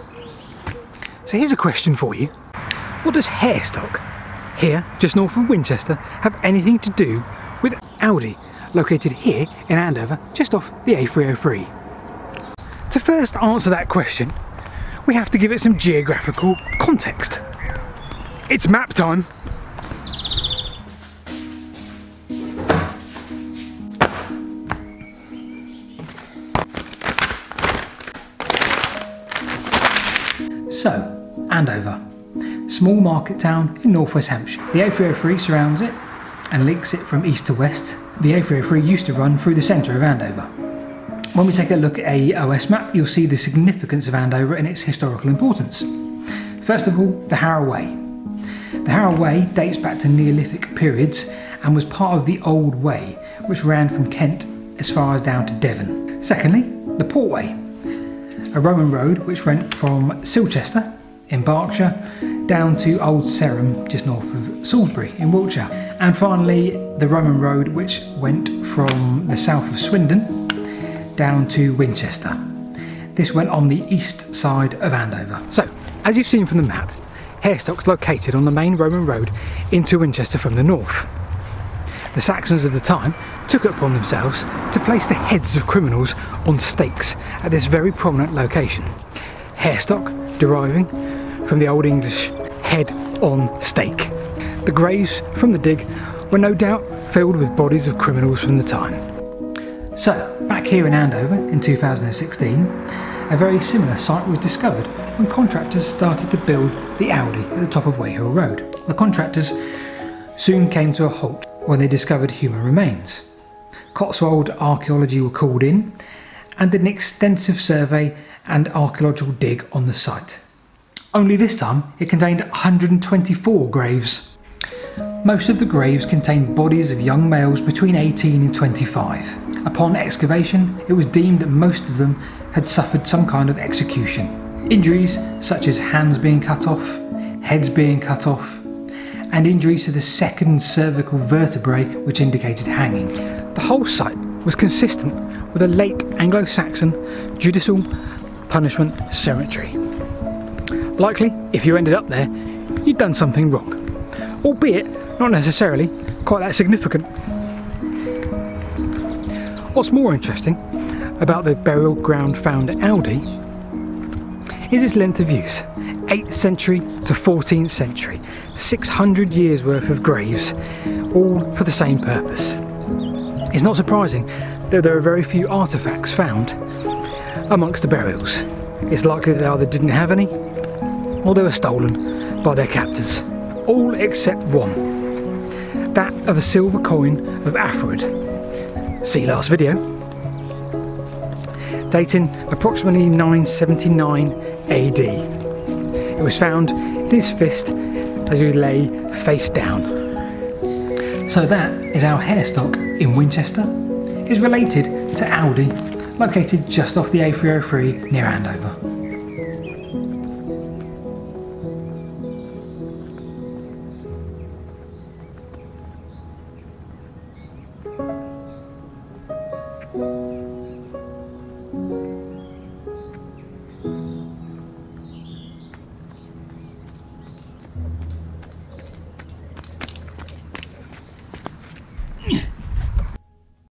So here's a question for you. What does Harestock, here just north of Winchester, have anything to do with Aldi, located here in Andover, just off the A303? To first answer that question, we have to give it some geographical context. It's map time! So, Andover, small market town in northwest Hampshire. The A303 surrounds it and links it from east to west. The A303 used to run through the centre of Andover. When we take a look at a OS map, you'll see the significance of Andover and its historical importance. First of all, the Harrow Way. The Harrow Way dates back to Neolithic periods and was part of the Old Way, which ran from Kent as far as down to Devon. Secondly, the Portway, a Roman road which went from Silchester in Berkshire down to Old Sarum just north of Salisbury in Wiltshire. And finally, the Roman road which went from the south of Swindon down to Winchester. This went on the east side of Andover. So, as you've seen from the map, Harestock's located on the main Roman road into Winchester from the north. The Saxons of the time took it upon themselves to place the heads of criminals on stakes at this very prominent location. Harestock deriving from the Old English head on stake. The graves from the dig were no doubt filled with bodies of criminals from the time. So, back here in Andover in 2016, a very similar site was discovered when contractors started to build the Aldi at the top of Weyhill Road. The contractors soon came to a halt when they discovered human remains. Cotswold Archaeology were called in and did an extensive survey and archaeological dig on the site. Only this time it contained 124 graves. Most of the graves contained bodies of young males between 18 and 25. Upon excavation, it was deemed that most of them had suffered some kind of execution. Injuries such as hands being cut off, heads being cut off, and injuries to the second cervical vertebrae which indicated hanging. The whole site was consistent with a late Anglo-Saxon judicial punishment cemetery. Likely, if you ended up there, you'd done something wrong, albeit not necessarily quite that significant. What's more interesting about the burial ground found at Aldi is its length of use. 8th century to 14th century, 600 years worth of graves, all for the same purpose. It's not surprising that there are very few artefacts found amongst the burials. It's likely they either didn't have any, or they were stolen by their captors. All except one, that of a silver coin of Alfred. See last video. Dating approximately 979 AD. It was found in his fist as he lay face down. So that is how Harestock in Winchester is related to Aldi, located just off the A303 near Andover.